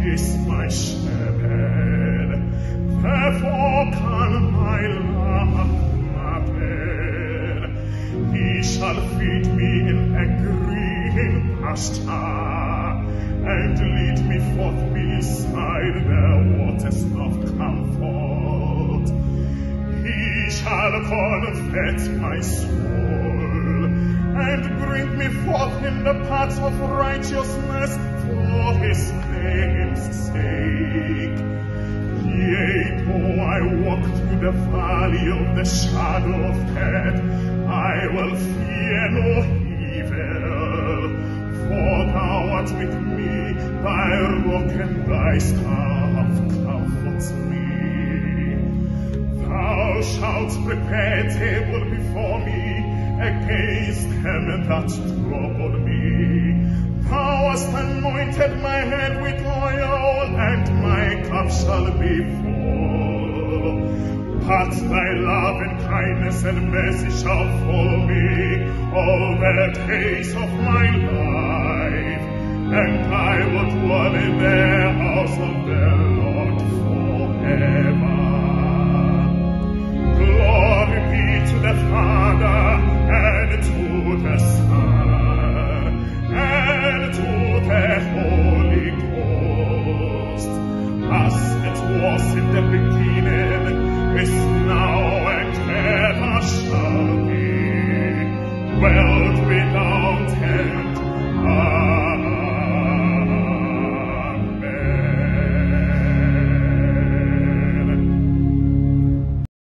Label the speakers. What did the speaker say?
Speaker 1: is my shepherd, therefore can my lamb appear. He shall feed me in green pasture, and lead me forth beside the waters of comfort. He shall comfort my soul, and bring me forth in the paths of righteousness for his name's sake. Yea, though I walk through the valley of the shadow of death, I will fear no evil, for thou art with me, thy rock and thy staff comforts me. Thou shalt prepare a table before me against them that trouble me. Thou hast anointed my head with oil, and my cup shall be full. But thy love and kindness and mercy shall follow me all the days of my life, and I will dwell in the house of the Lord forever. Glory